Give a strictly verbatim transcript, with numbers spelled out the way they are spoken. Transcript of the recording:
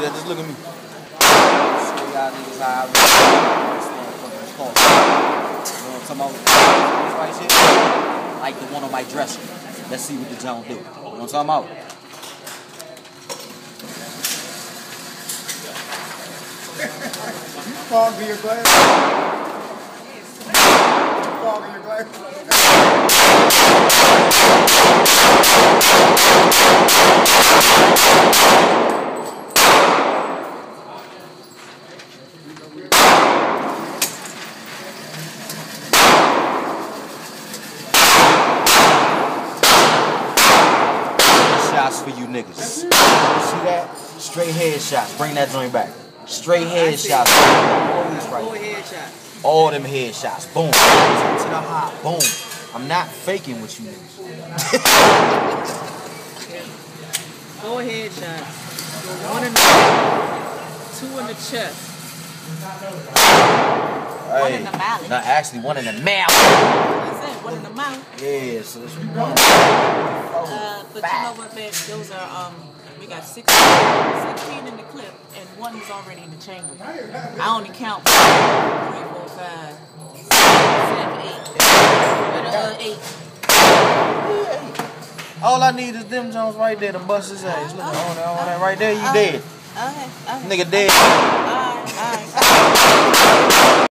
that. Just look at me. Show y'all niggas how I really this motherfucking sport. You know what I'm talking about? Right here? Like the one on my dresser. Let's see what the Jones do. You know what I'm talking about? Fog in your glass. Fog in your glass. Shots for you niggas. See that? Straight head shots. Bring that joint back. Straight head shots. All head shots. All them head shots. Boom. To the hop. Boom. I'm not faking with you niggas. Four head shots. One in the back, two in the chest. Hey, one in the mouth. No, actually one in the mouth. I said one in the mouth. Yeah, so it's one. Uh, but you know what, babe? Those are um. We got sixteen, sixteen in the clip, and one is already in the chamber. I only count one, three, four, five, six, seven, eight. Uh, eight. All I need is them Jones right there to bust his ass. Look, Okay. on that, on that right there, you Okay. dead. Okay. Okay. Nigga dead. All right. All right.